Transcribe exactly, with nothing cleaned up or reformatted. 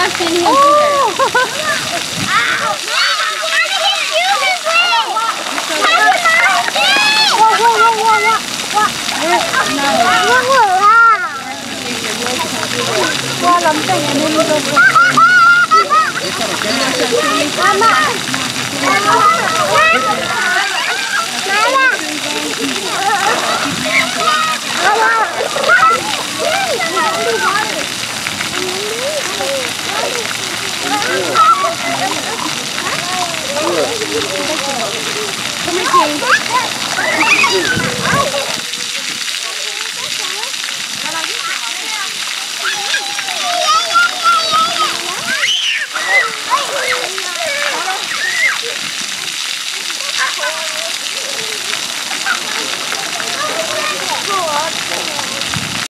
seen him either. Qua lắm cảnh này nên rồi. Mama. Come here, King.